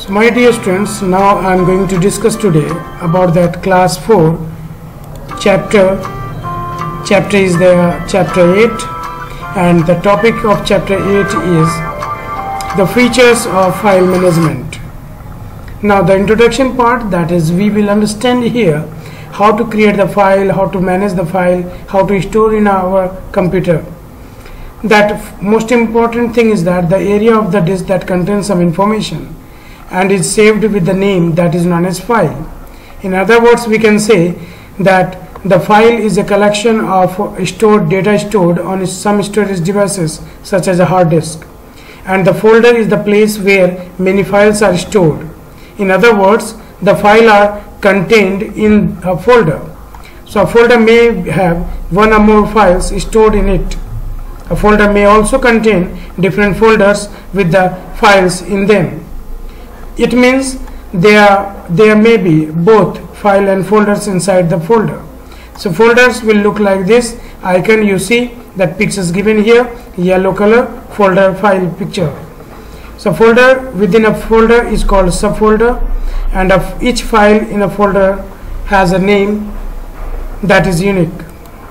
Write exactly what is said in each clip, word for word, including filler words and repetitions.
So my dear students, now I am going to discuss today about that class four chapter. Chapter is the chapter eight, and the topic of chapter eight is the features of file management. Now the introduction part, that is we will understand here how to create the file, how to manage the file, how to store in our computer. That most important thing is that the area of the disk that contains some information and is saved with the name that is known as file. In other words, we can say that the file is a collection of stored data stored on some storage devices such as a hard disk, and the folder is the place where many files are stored. In other words, the file are contained in a folder. So a folder may have one or more files stored in it. A folder may also contain different folders with the files in them. It means there, there may be both file and folders inside the folder. So folders will look like this icon. You see that pictures given here, yellow color, folder, file picture. So folder within a folder is called subfolder, and of each file in a folder has a name that is unique.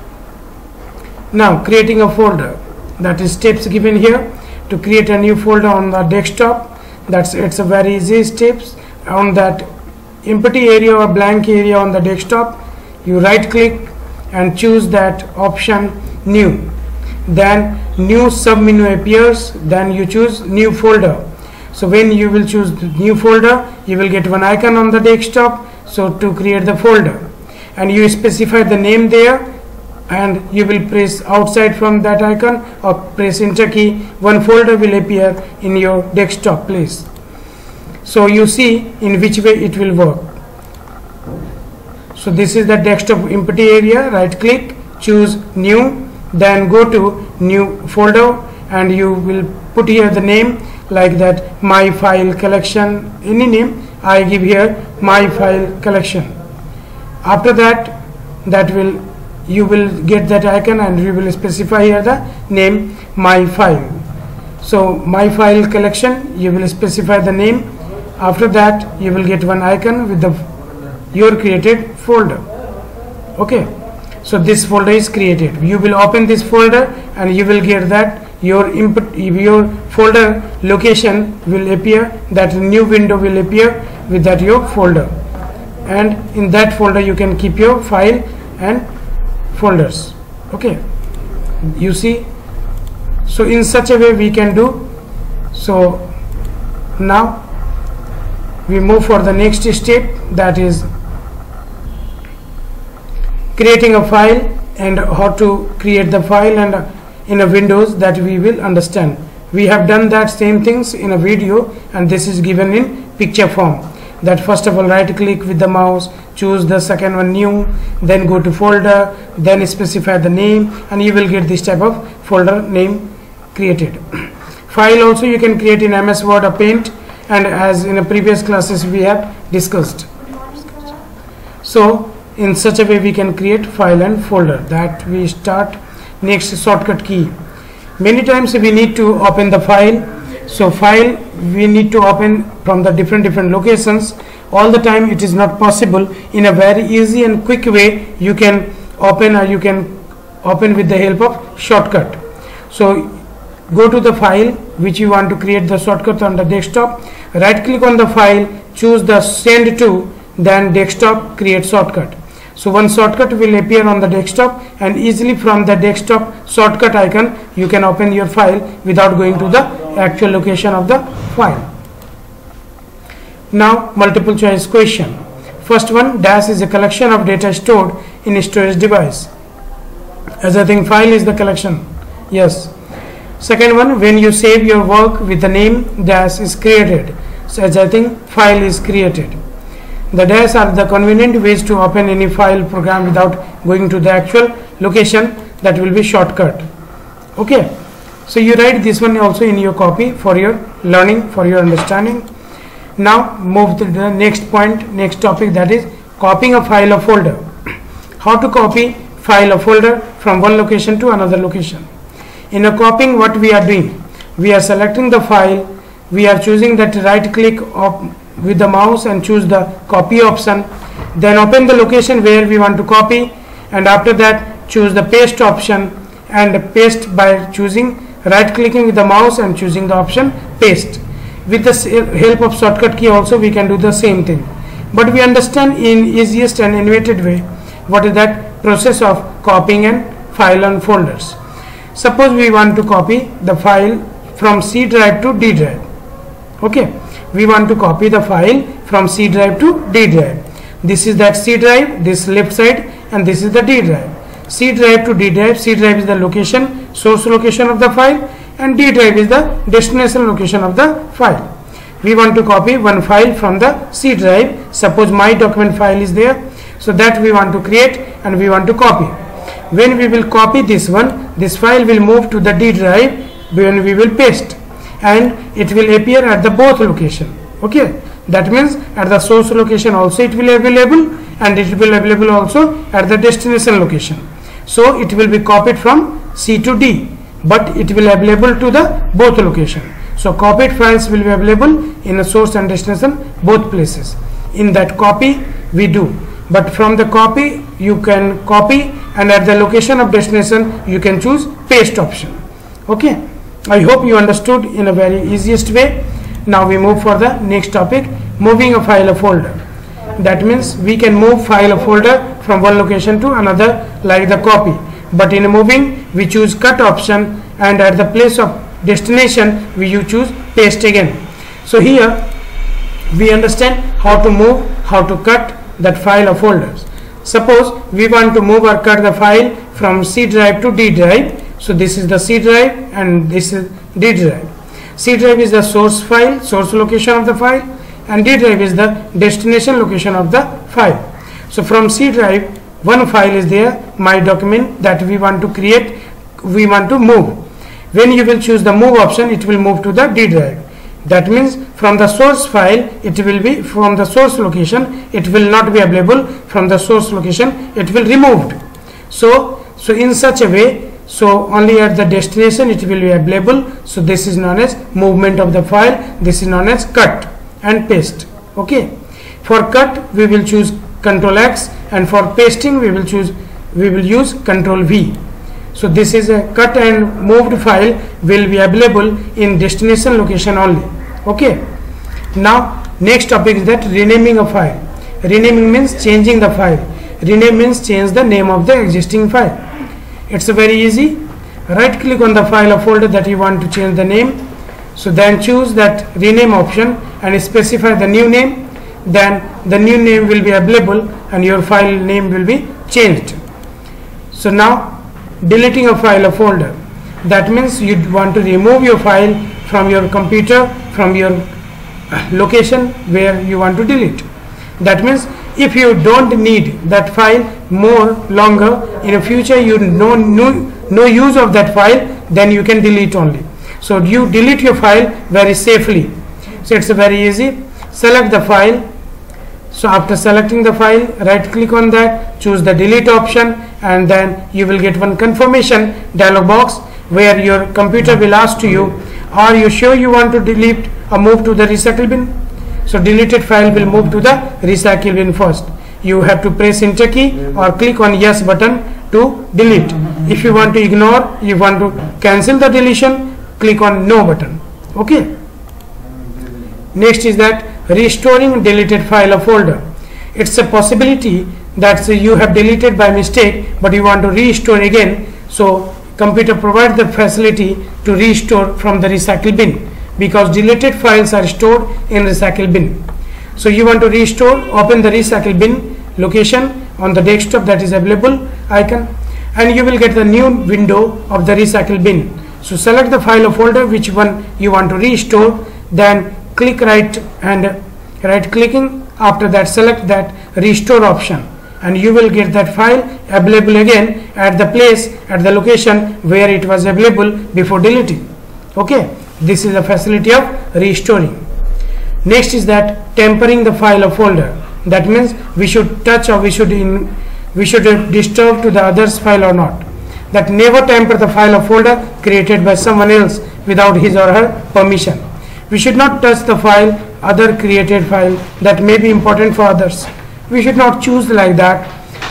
Now creating a folder, that is steps given here to create a new folder on the desktop. That's it's a very easy steps. On that empty area or blank area on the desktop, you right click and choose that option new. Then new submenu appears, then you choose new folder. So when you will choose the new folder, you will get one icon on the desktop, so to create the folder, and you specify the name there, and you will press outside from that icon or press enter key. One folder will appear in your desktop place. So you see in which way it will work. So this is the desktop empty area. Right click, choose new, then go to new folder, and you will put here the name like that, my file collection, any name. I give here my file collection. After that, that will you will get that icon, and you will specify here the name my file. So my file collection, you will specify the name. After that, you will get one icon with the your created folder. Okay, so this folder is created. You will open this folder and you will get that your input, your folder location will appear, that new window will appear with that your folder, and in that folder you can keep your file and folders. Okay, you see, so in such a way we can do. So now we move for the next step, that is creating a file and how to create the file and in a Windows, that we will understand. We have done that same things in a video, and this is given in picture form. That first of all right click with the mouse, choose the second one new, then go to folder, then specify the name, and you will get this type of folder name created. File also you can create in M S Word or Paint, and as in a previous classes we have discussed. So in such a way we can create file and folder. That we start. Next, shortcut key. Many times we need to open the file. So file we need to open from the different different locations. All the time it is not possible. In a very easy and quick way you can open, or you can open with the help of shortcut. So go to the file which you want to create the shortcut on the desktop. Right click on the file, choose the send to, then desktop, create shortcut. So one shortcut will appear on the desktop, and easily from the desktop shortcut icon you can open your file without going to the actual location of the file. Now multiple choice question. First one, dash is a collection of data stored in a storage device. As I think file is the collection. Yes. Second one, when you save your work with the name dash is created. So as I think file is created. The dash are the convenient ways to open any file program without going to the actual location. That will be shortcut. Okay, so you write this one also in your copy for your learning, for your understanding. Now move to the next point, next topic, that is copying a file or folder. How to copy file or folder from one location to another location. In a copying, what we are doing, we are selecting the file, we are choosing that right click of with the mouse and choose the copy option. Then open the location where we want to copy, and after that choose the paste option and paste by choosing right clicking with the mouse and choosing the option paste. With the help of shortcut key also we can do the same thing, but we understand in easiest and innovative way what is that process of copying and file and folders. Suppose we want to copy the file from C drive to D drive. Okay, we want to copy the file from C drive to D drive. This is that C drive, this left side, and this is the D drive. C drive to D drive. C drive is the location, source location of the file, and D drive is the destination location of the file. We want to copy one file from the C drive. Suppose my document file is there, so that we want to create and we want to copy. When we will copy this one, this file will move to the D drive when we will paste, and it will appear at the both location. Okay, that means at the source location also it will be available, and it will be available also at the destination location. So it will be copied from C to D, but it will be available to the both location. So copied files will be available in a source and destination both places. In that copy we do, but from the copy you can copy, and at the location of destination you can choose paste option. Okay, I hope you understood in a very easiest way. Now we move for the next topic, moving a file or folder. That means we can move file or folder from one location to another like the copy, but in moving we choose cut option, and at the place of destination we you choose paste again. So here we understand how to move, how to cut that file or folders. Suppose we want to move or cut the file from C drive to D drive. So this is the C drive and this is D drive. C drive is the source file, source location of the file, and D drive is the destination location of the file. So from C drive one file is there, my document, that we want to create, we want to move. When you will choose the move option, it will move to the D drive. That means from the source file it will be from the source location, it will not be available from the source location, it will removed. So so in such a way, so only at the destination it will be available. So this is known as movement of the file, this is known as cut and paste. Okay, for cut we will choose Control X, and for pasting we will choose we will use Control V. So this is a cut and moved file will be available in destination location only. Okay, now next topic is that renaming a file. Renaming means changing the file. Rename means change the name of the existing file. It's very easy. Right click on the file or folder that you want to change the name. So then choose that rename option and specify the new name. Then the new name will be available and your file name will be changed. So now deleting a file or folder, that means you want to remove your file from your computer, from your location where you want to delete. That means if you don't need that file more longer, in the future you no, no, no use of that file, then you can delete only. So you delete your file very safely. So it's very easy. Select the file. So after selecting the file, right click on that, choose the delete option, and then you will get one confirmation dialog box where your computer will ask to you, are you sure you want to delete or move to the recycle bin? So deleted file will move to the recycle bin first. You have to press enter key or click on yes button to delete. If you want to ignore, you want to cancel the deletion, click on no button. Okay. Next is that restoring deleted file or folder. It's a possibility that uh, you have deleted by mistake, but you want to restore again. So computer provides the facility to restore from the recycle bin, because deleted files are stored in recycle bin. So you want to restore, open the recycle bin location on the desktop, that is available icon, and you will get the new window of the recycle bin. So select the file or folder which one you want to restore, then click right and right clicking, after that select that restore option, and you will get that file available again at the place, at the location where it was available before deleting. Okay, this is the facility of restoring. Next is that tampering the file or folder. That means we should touch or we should in we should disturb to the other's file or not. That never tamper the file or folder created by someone else without his or her permission. We should not touch the file other created file that may be important for others. We should not choose like that.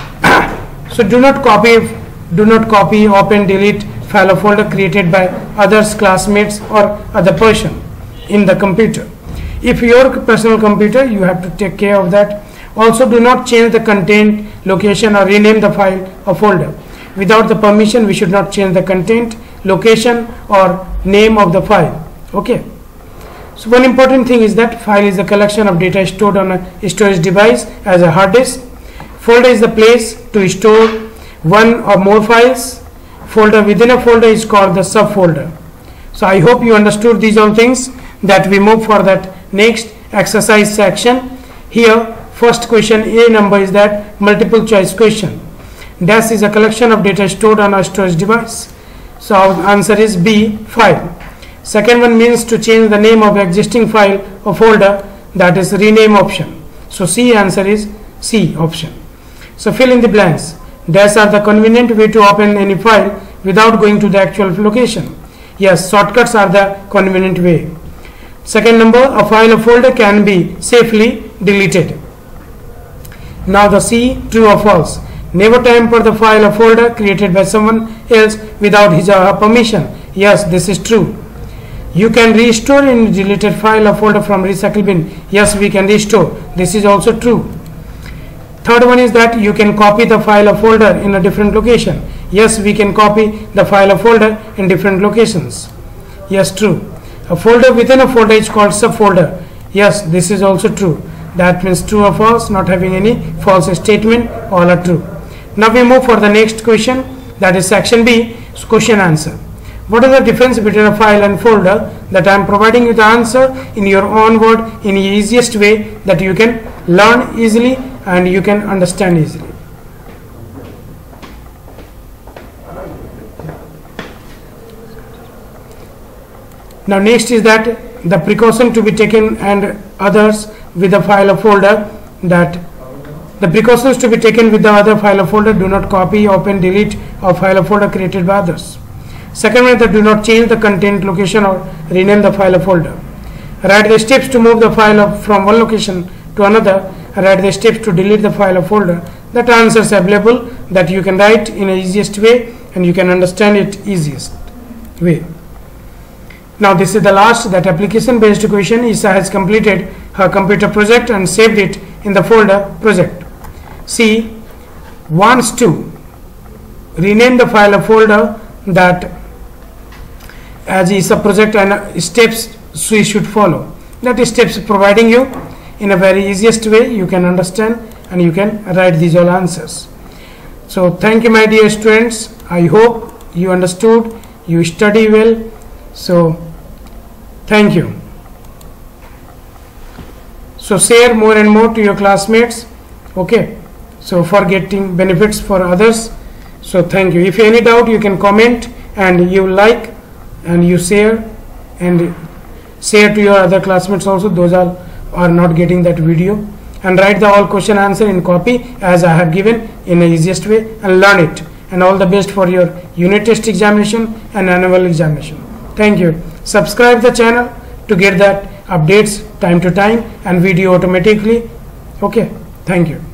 So do not copy, do not copy, open, delete file or folder created by others, classmates or other person in the computer. If your personal computer, you have to take care of that. Also, do not change the content, location or rename the file or folder. Without the permission, we should not change the content, location or name of the file. Okay. So one important thing is that file is a collection of data stored on a storage device as a hard disk. Folder is the place to store one or more files. Folder within a folder is called the subfolder. So I hope you understood these all things. That we move for that next exercise section. Here first question A number is that multiple choice question. Dash is a collection of data stored on a storage device. So our answer is B, file. Second one means to change the name of existing file or folder, that is rename option. So C answer is C option. So fill in the blanks. Dash are the convenient way to open any file without going to the actual location. Yes, shortcuts are the convenient way. Second number, a file or folder can be safely deleted. Now the C, true or false. Never tamper the file or folder created by someone else without his or her permission. Yes, this is true. You can restore any deleted file or folder from recycle bin. Yes, we can restore. This is also true. Third one is that you can copy the file or folder in a different location. Yes, we can copy the file or folder in different locations. Yes, true. A folder within a folder is called subfolder. Yes, this is also true. That means true or false, not having any false statement, all are true. Now we move for the next question, that is section B, question answer. What is the difference between a file and folder? That I am providing you the answer in your own word in the easiest way that you can learn easily and you can understand easily. Now next is that the precaution to be taken and others with the file or folder, that the precautions to be taken with the other file or folder: do not copy, open, delete a file or folder created by others. Second one, that do not change the content, location or rename the file or folder. Write the steps to move the file from one location to another. Write the steps to delete the file or folder. That answers available that you can write in the easiest way and you can understand it easiest way. Now this is the last, that application based question. Isa has completed her computer project and saved it in the folder project. She wants to rename the file or folder that as is a project and steps she should follow. That is steps providing you in a very easiest way you can understand and you can write these all answers. So thank you my dear students. I hope you understood, you study well. So thank you. So share more and more to your classmates. Okay. So for getting benefits for others. So thank you. If any doubt you can comment and you like and you share and share to your other classmates also, those are, are not getting that video, and write the all question answer in copy as I have given in the easiest way and learn it. And all the best for your unit test examination and annual examination. Thank you. Subscribe the channel to get that updates time to time and video automatically. Okay. Thank you.